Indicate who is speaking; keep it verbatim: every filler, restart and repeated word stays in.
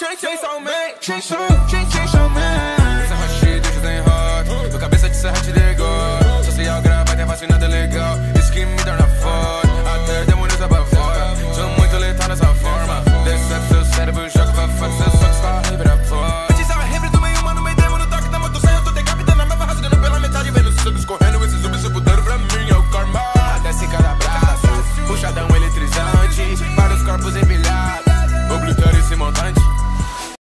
Speaker 1: Chase on me, chase on, chase on me. Essa rocha, deixa em hot. Tua cabeça de serra te